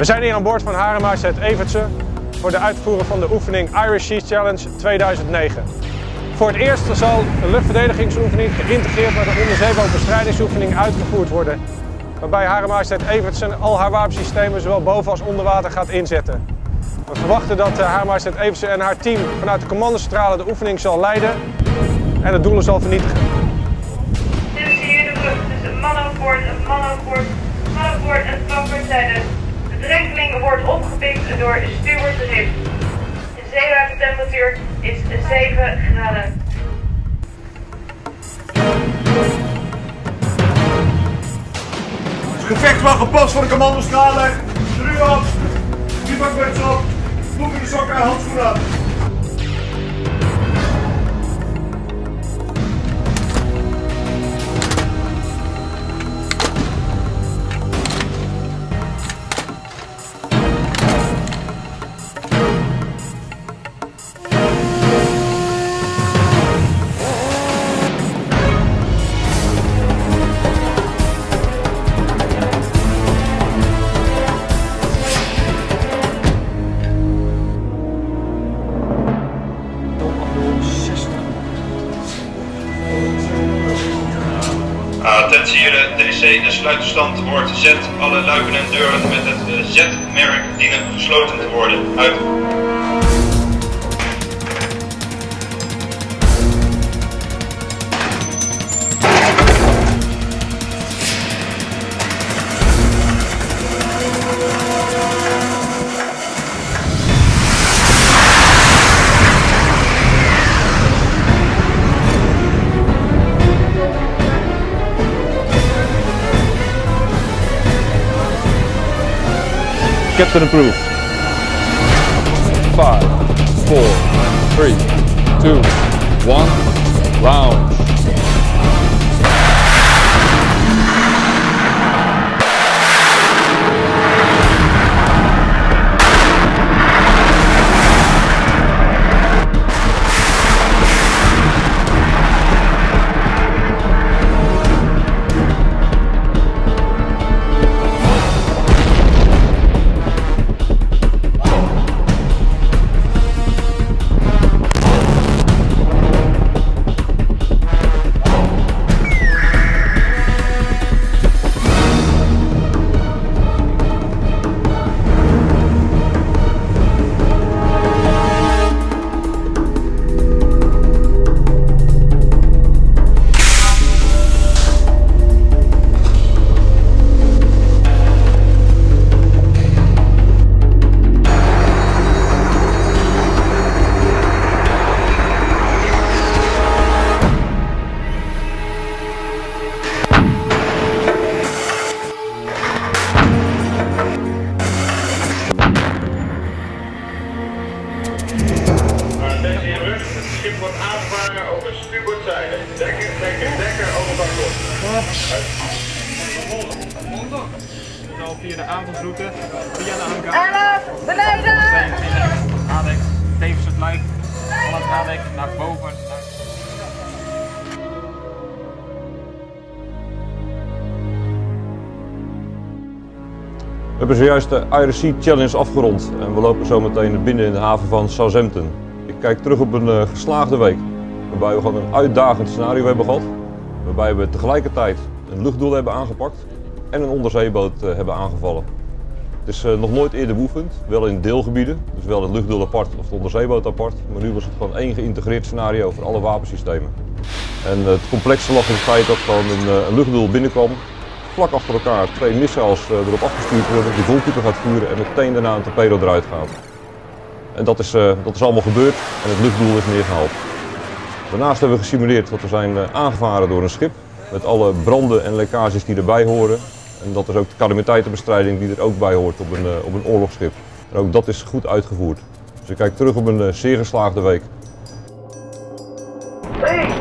We zijn hier aan boord van Hare Majesteit Evertse voor de uitvoering van de oefening Irish Sea Challenge 2009. Voor het eerst zal een luchtverdedigingsoefening geïntegreerd met een onderzeebootbestrijdingsoefening uitgevoerd worden, waarbij Hare Majesteit Evertse al haar wapensystemen zowel boven als onder water gaat inzetten. We verwachten dat Hare Majesteit Evertse en haar team vanuit de commandocentrale de oefening zal leiden en de doelen zal vernietigen. Dit is hier de brug tussen Mannopoort en Mannopoort. Mannopoort en Stokkerzijde. De drenkeling wordt opgepikt door Stuart Rip. De zeewatertemperatuur is 7 graden. Het gevecht mag gepast voor de commandostralen. Stru op, bivakmuts op, broek in de sokken en handschoenen aan. Attentie heren, DC, de sluitstand wordt Z. Alle luiken en deuren met het Z-merk dienen gesloten te worden. Uit. Captain approved. 5, 4, 3, 2, 1, launch. Het schip wordt aangevaren over stuurboordzijde. Dekker over bakboord. We gaan via de avondroute, via de hangar. Arnold, beneden! Adek, tevens het luik, van het Adek naar boven. We hebben zojuist de Irish Sea Challenge afgerond en we lopen zo meteen binnen in de haven van Southampton. Ik kijk terug op een geslaagde week, waarbij we gewoon een uitdagend scenario hebben gehad, waarbij we tegelijkertijd een luchtdoel hebben aangepakt en een onderzeeboot hebben aangevallen. Het is nog nooit eerder beoefend, wel in deelgebieden, dus wel het luchtdoel apart of de onderzeeboot apart, maar nu was het gewoon één geïntegreerd scenario voor alle wapensystemen. En het complexe lag in het feit dat gewoon een luchtdoel binnenkwam, vlak achter elkaar 2 missiles erop afgestuurd worden, die voltype gaat vuren en meteen daarna een torpedo eruit gaat. En dat is allemaal gebeurd en het luchtdoel is neergehaald. Daarnaast hebben we gesimuleerd dat we zijn aangevaren door een schip met alle branden en lekkages die erbij horen. En dat is ook de calamiteitenbestrijding die er ook bij hoort op een oorlogsschip. En ook dat is goed uitgevoerd. Dus ik kijk terug op een zeer geslaagde week. Hey!